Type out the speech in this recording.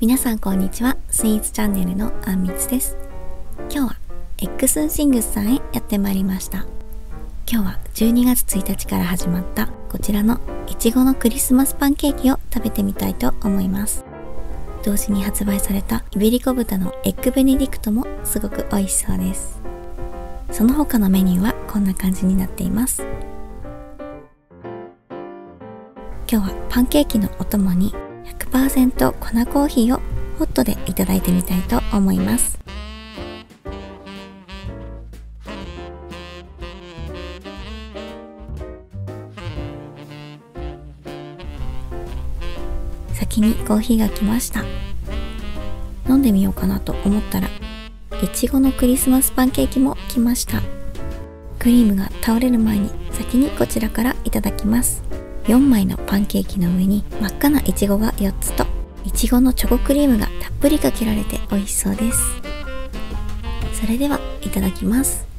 皆さんこんにちは。スイーツチャンネルのあんみつです。今日はエッグスンシングスさんへやってまいりました。今日は12月1日から始まったこちらのいちごのクリスマスパンケーキを食べてみたいと思います。同時に発売されたイベリコ豚のエッグベネディクトもすごく美味しそうです。その他のメニューはこんな感じになっています。今日はパンケーキのお供に 100% 粉コーヒーをホットでいただいてみたいと思います。先にコーヒーが来ました。飲んでみようかなと思ったらいちごのクリスマスパンケーキも来ました。クリームが倒れる前に先にこちらからいただきます。4枚のパンケーキの上に真っ赤ないちごが4つといちごのチョコクリームがたっぷりかけられて美味しそうです。それではいただきます。